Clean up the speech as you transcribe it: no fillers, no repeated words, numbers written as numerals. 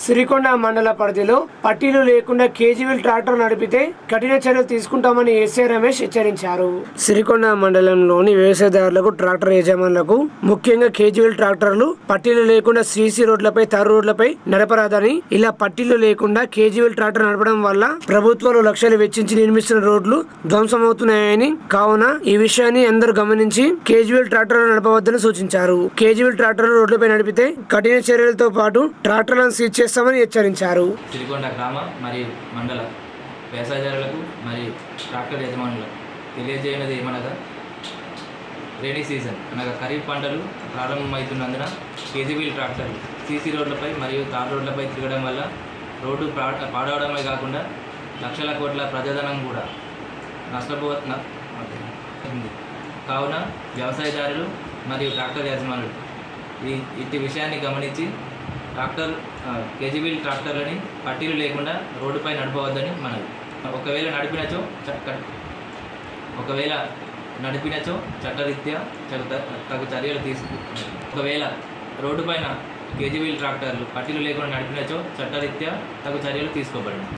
సిరికొండ మండల పరిధిలో పట్టీలు లేకుండా కేజీవీల్ ట్రాక్టర్ నడిపితే కఠిన చర్యలు తీసుకుంటామని ఎస్ఐ రమేష్ హెచ్చరించారు. సిరికొండ మండలంలోని వ్యవసాయదారులకు, ట్రాక్టర్ యజమానులకు ముఖ్యంగా కేజీవీల్ ట్రాక్టర్లు పట్టీలు లేకుండా సీసీ రోడ్లపై, తారు రోడ్లపై నడపరాదని, ఇలా పట్టీలు లేకుండా కేజీవీల్ ట్రాక్టర్ నడపడం వల్ల ప్రభుత్వాలు లక్షలు వెచ్చించి నిర్మిస్తున్న రోడ్లు ధ్వంసమవుతున్నాయని, కావున ఈ విషయాన్ని అందరూ గమనించి కేజీవీల్ ట్రాక్టర్లు నడపవద్దని సూచించారు. కేజీవీల్ ట్రాక్టర్లు రోడ్లపై నడిపితే కఠిన చర్యలతో పాటు ట్రాక్టర్లను సీజ్ చేస్తామని హెచ్చరించారు. సిరికొండ గ్రామ మరియు మండల వ్యవసాయదారులకు మరియు ట్రాక్టర్ యజమానులకు తెలియజేయనది ఏమనగా, రైనీ సీజన్ అనగా ఖరీఫ్ పంటలు ప్రారంభమవుతున్నందున కేజీవీల్ ట్రాక్టర్లు సీసీ రోడ్లపై మరియు తార్ రోడ్లపై తిరగడం వల్ల రోడ్డు పాడవడమే కాకుండా లక్షల కోట్ల ప్రజాధనం కూడా నష్టపోతుంది. కావున వ్యవసాయదారులు మరియు ట్రాక్టర్ యజమానులు ఇట్టి విషయాన్ని గమనించి కేజీవీల్ ట్రాక్టర్లని పట్టీలు లేకుండా రోడ్డుపై నడపవద్దని మనవి. ఒకవేళ నడిపినచో చట్టరీత్యా తగు చర్యలు ఒకవేళ రోడ్డుపైన కేజీవీల్ ట్రాక్టర్లు పట్టీలు లేకుండా నడిపినచో చట్టరీత్యా తగు చర్యలు తీసుకోబడింది.